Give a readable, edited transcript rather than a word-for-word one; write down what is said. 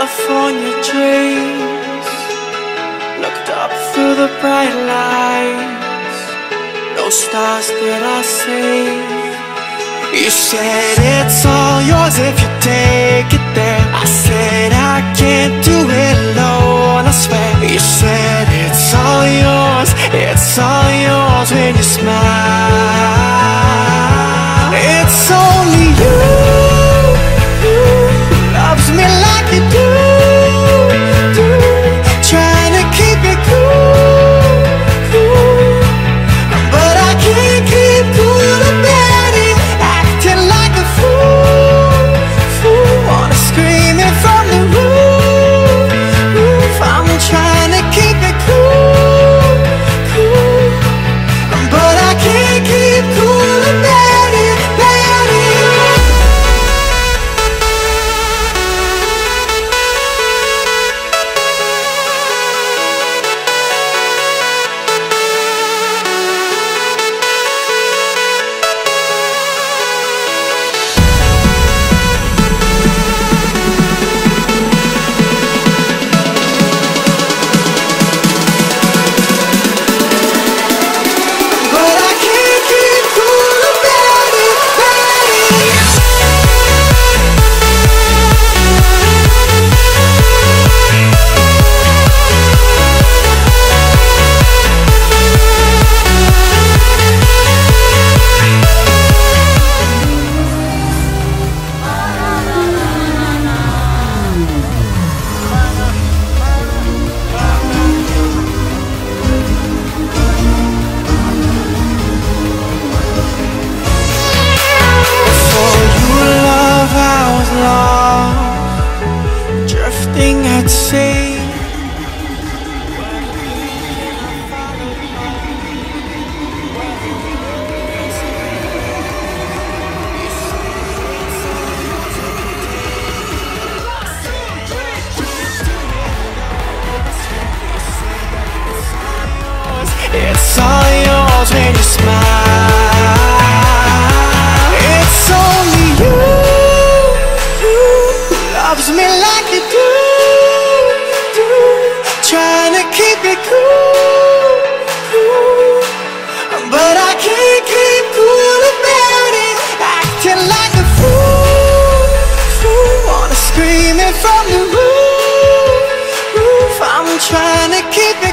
California dreams. Looked up through the bright lights. No stars did I see. You said it's all yours if you take it there. I said I can't do it alone, I swear. You said it's all yours when you smile. It's only you who loves me like you do, trying to keep it cool, but I can't keep cool about it, acting like a fool, wanna scream it from the roof. I'm trying to keep it cool, but I can't keep cool about it, drifting at sea. It's all yours when you smile. It's only you who loves me like you do, trying to keep it cool, but I can't keep cool about it, acting like a fool, wanna scream it from the roof. I'm trying to keep it